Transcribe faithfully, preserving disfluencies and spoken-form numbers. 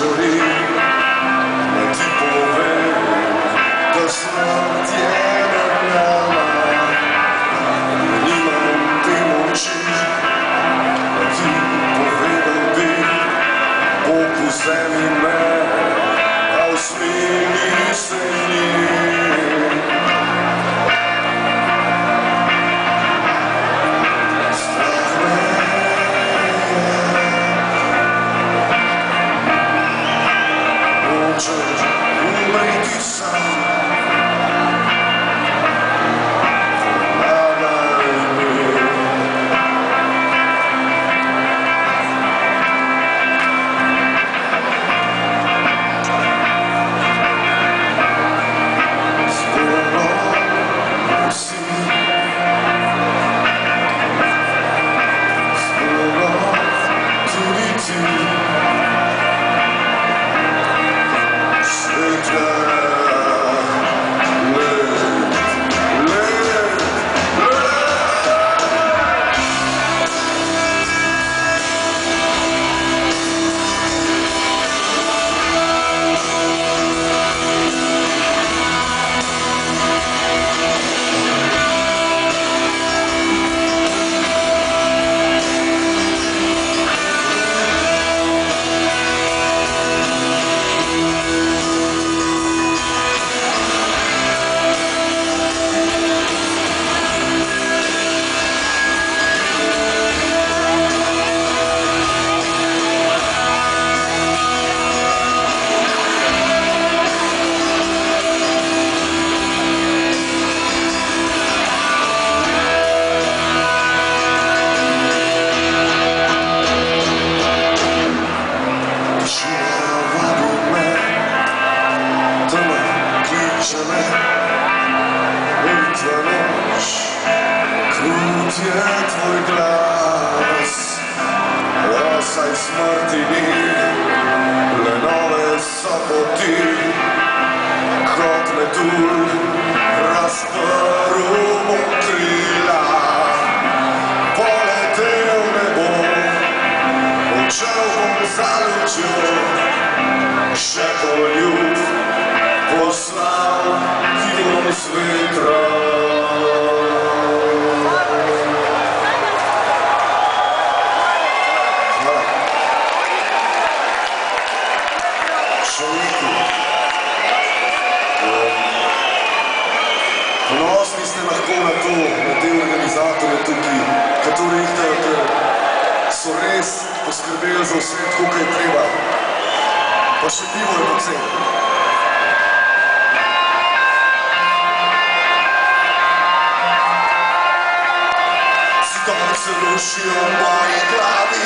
želi, da ti povem da smrt je nad nama. Nimam te moči, da ti povedam bi, Bog vzemi me, a usmili se njim. Strah me je, hočeš umreti sam. Krut je tvoj glas, saj smrti ni, le nove so poti. Kot metulj razprl bom krila, poletel ne bom, odšel bom za lučjo, še poljub poslal ti bom z vetra. Ponosni ste lahko na to, na te organizatorje tukaj, katerih so res poskrbeli za vse tako, kaj je treba. Pa še pivo je poceni. Zidovi se rušijo v moji glavi.